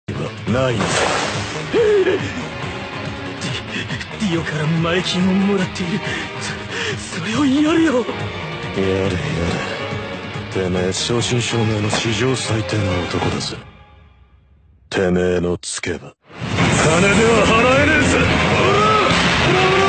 ないのか。 ディオから前金をもらっている。それをやるよ。 やれやれ。てめえ正真正銘の史上最低な男だぜ。てめえのつけば金では払えねえぜ。ほらほらほら。